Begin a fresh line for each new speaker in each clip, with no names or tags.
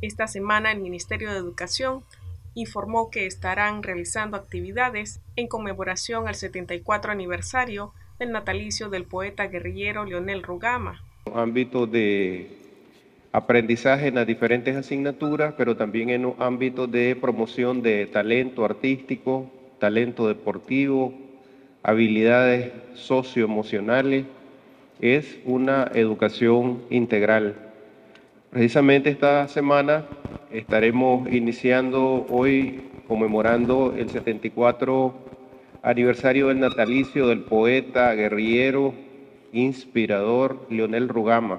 Esta semana el Ministerio de Educación informó que estarán realizando actividades en conmemoración al 74 aniversario del natalicio del poeta guerrillero Leonel Rugama.
Ámbitos de aprendizaje en las diferentes asignaturas, pero también en los ámbitos de promoción de talento artístico, talento deportivo, habilidades socioemocionales. Es una educación integral. Precisamente esta semana estaremos iniciando hoy, conmemorando el 74 aniversario del natalicio del poeta, guerrillero, inspirador Leonel Rugama.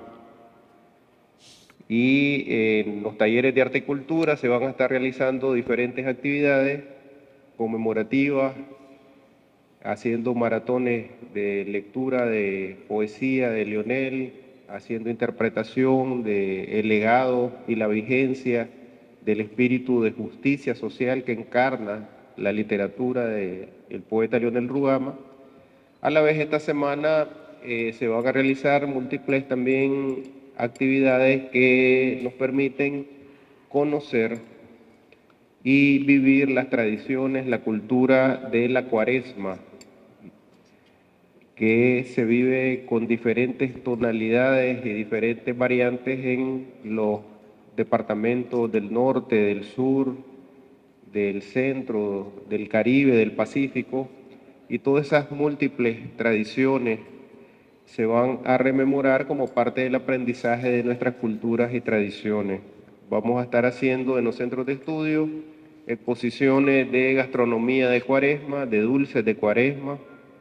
Y en los talleres de arte y cultura se van a estar realizando diferentes actividades conmemorativas, haciendo maratones de lectura de poesía de Leonel, haciendo interpretación del legado y la vigencia del espíritu de justicia social que encarna la literatura del poeta Leonel Rugama. A la vez esta semana se van a realizar múltiples también actividades que nos permiten conocer y vivir las tradiciones, la cultura de la Cuaresma, que se vive con diferentes tonalidades y diferentes variantes en los departamentos del norte, del sur, del centro, del Caribe, del Pacífico, y todas esas múltiples tradiciones se van a rememorar como parte del aprendizaje de nuestras culturas y tradiciones. Vamos a estar haciendo en los centros de estudio exposiciones de gastronomía de Cuaresma, de dulces de Cuaresma,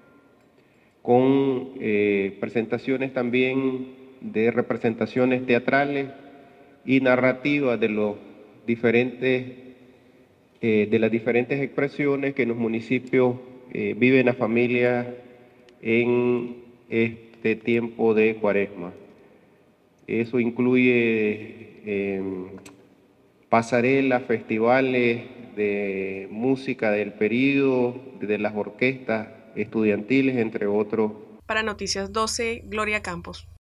con presentaciones también de representaciones teatrales y narrativas de los diferentes, de las diferentes expresiones que en los municipios viven las familias en este tiempo de Cuaresma. Eso incluye pasarelas, festivales de música del período, de las orquestas estudiantiles, entre otros.
Para Noticias 12, Gloria Campos.